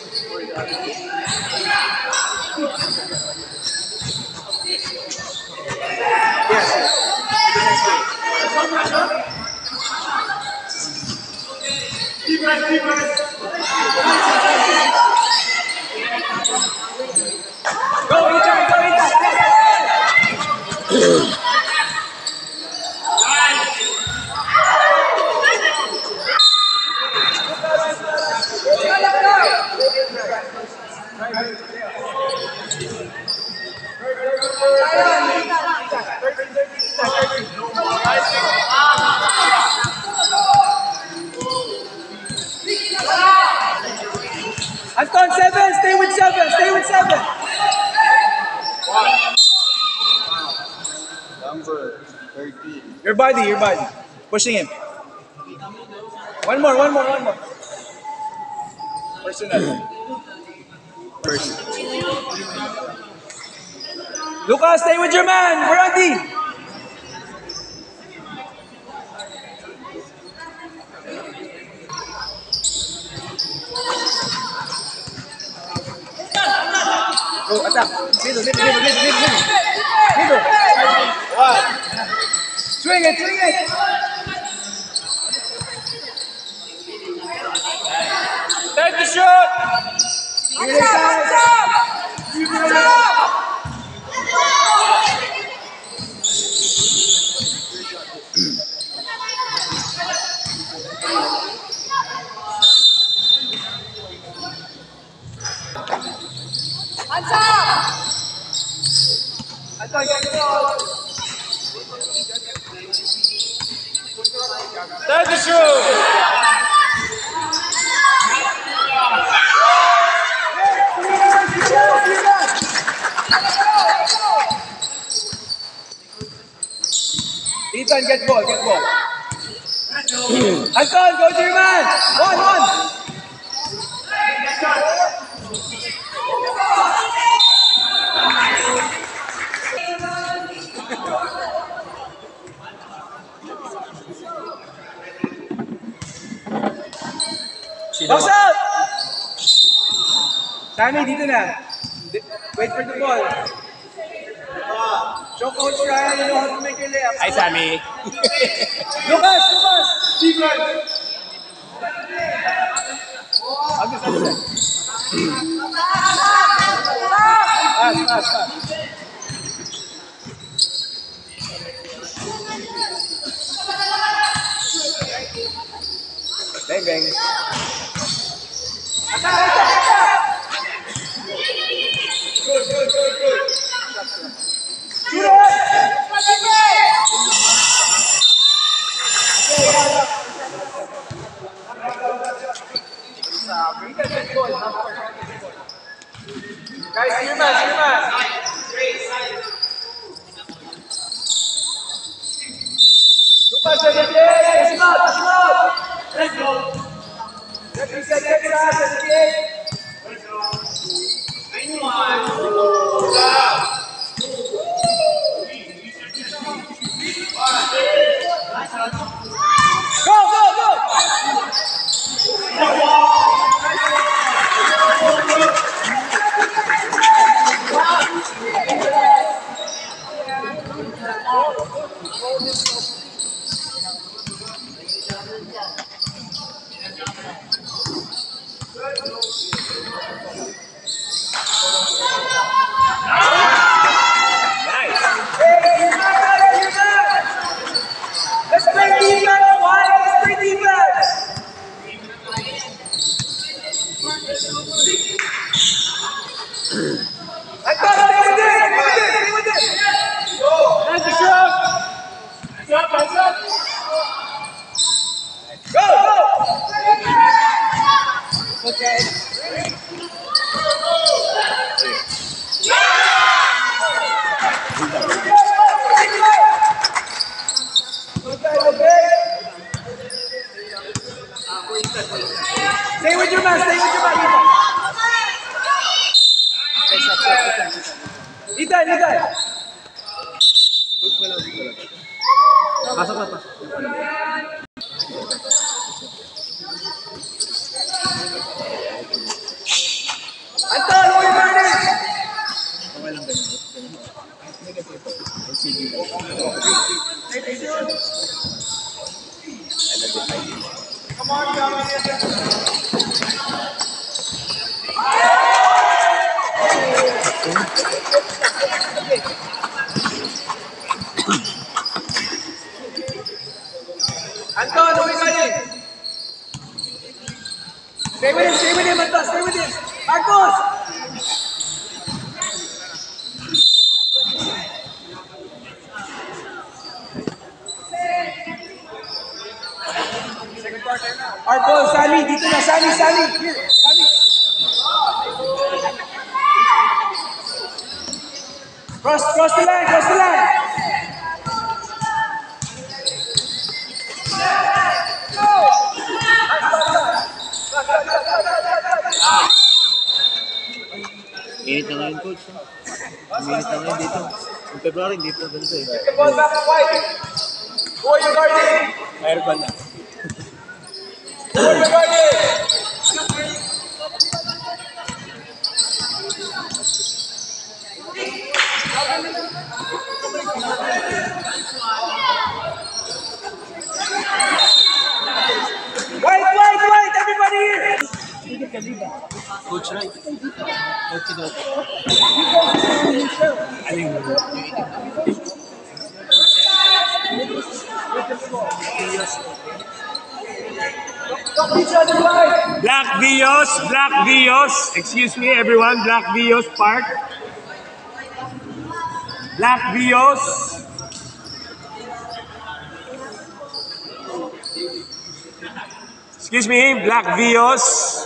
Anton, 7, stay with 7, stay with 7. Number 13. Your body, pushing him. One more. Personal. Lucas, stay with your man, Randy. Go, attack. Middle. One. Swing it. Take the shot. Hands up. Take the shoot! Ethan, get ball. Anton, go to your man! One! Box out! Sammy, dito na. Wait for the ball. Show Coach Ryan, you know how to make your layup. Hi, Sammy. Lucas! Pass. Bang. Good. Shoot it! Guys, your man. Lucas, push him out. Let's go. Let's reset, let's go. Stay with your man, Ethan. Pasok. Anton, who you guarding? Okay lang ganun. Hindi kasi ito. LCD lang. Come on, Anton, who you guarding? Stay with him, Anton, stay with him. Marcos! Marcos, Sammy, dito na, Sammy. Here, Sammy. Cross the line. Init na ngayon, coach. Init na ngayon dito. Yung February, hindi po ganito eh. Take the ball back to White. Who are you guarding? Aircon na. Who are you guarding? White, everybody here. Coach Rai. Coach Dot. Aling mo. Black Vios. Excuse me, everyone. Black Vios Park. Black Vios. Excuse me, Black Vios.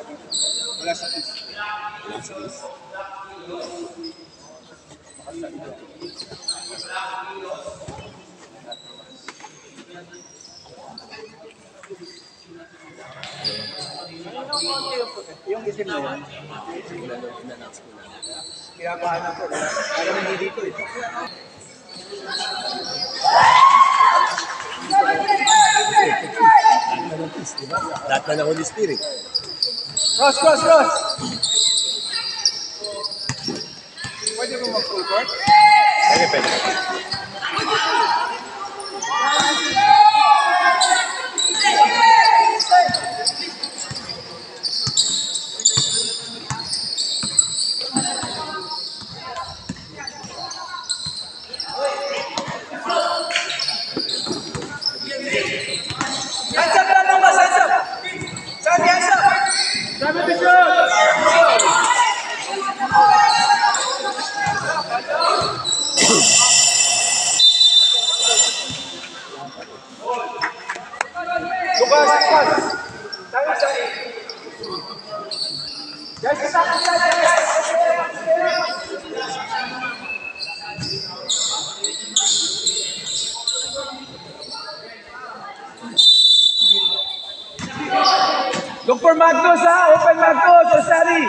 Yung isim na yun, in-announce ko lang. Kinabahan ako. Parang hindi dito eh. Lahat na Holy Spirit. Cross. Pwede mo mag-full court? Pwede. Look for Magnus, ha? Open Magnus or Sally.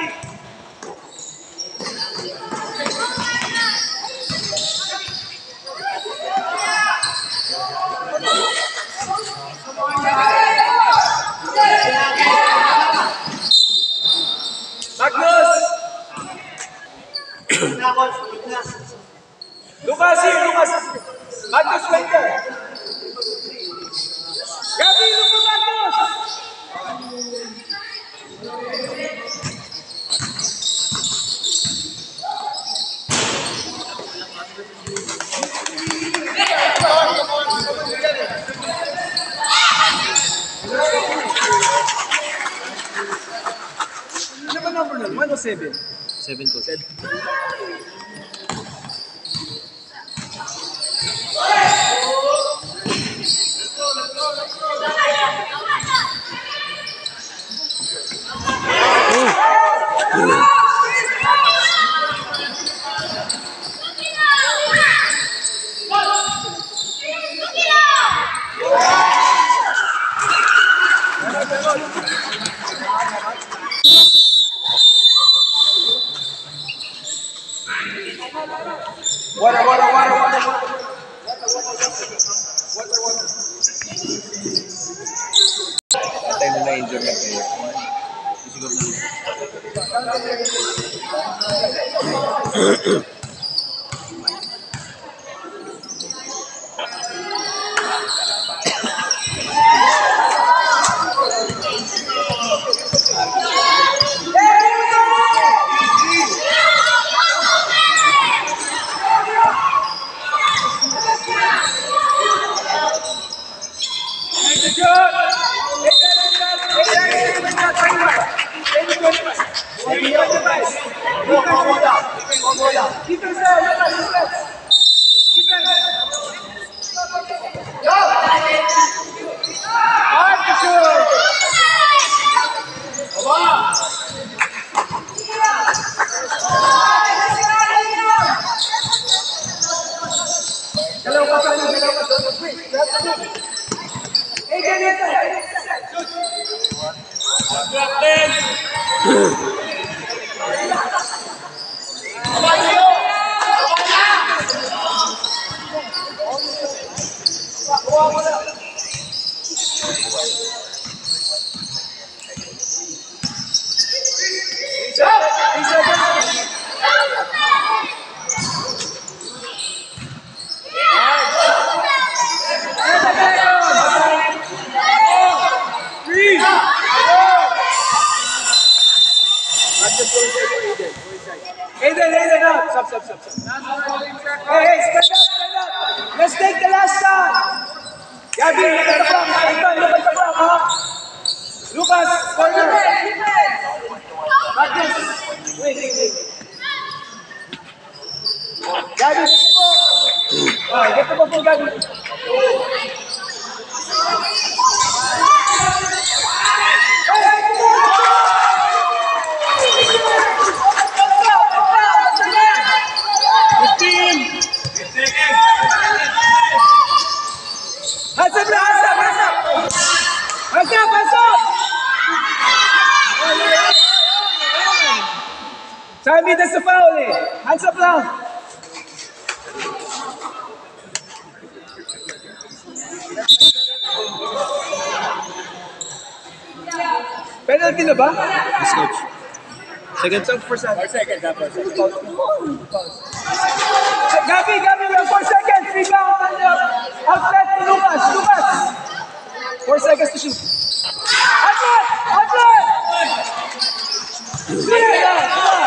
Magnus! Lucas here, Lucas. Magnus right there. Gabi, look for Magnus! Ano ba number nun? 1 o 7? 7 ko. 7. Water. Tayo na na-injure na kayo. Siguro na. Aiden, up. Stop. Hey, stand up. Let's take the last shot. Gabby, look at the clock. Anton, look at the clock, huh? Lucas, corner. Marcus, wait. Gabby, get the ball. Get the ball for Gabby. Hands up! Sabi, that's the foul eh. Hands up lang. Penalty na ba? Yes, coach. Second. First second. Gabi, we have 4 seconds. Rebound on the outlet to Lucas. 4 seconds to shoot. Outlet!